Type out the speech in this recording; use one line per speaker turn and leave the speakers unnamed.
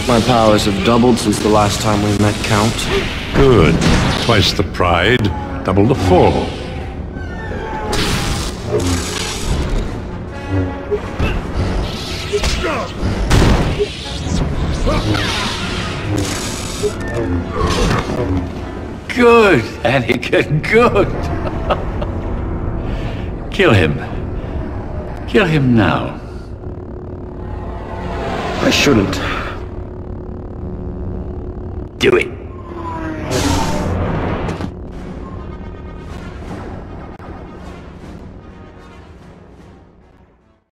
My powers have doubled since the last time we met, Count.
Good. Twice the pride, double the fall.
Good, Anakin, good. Kill him. Kill him now.
I shouldn't.
Do it.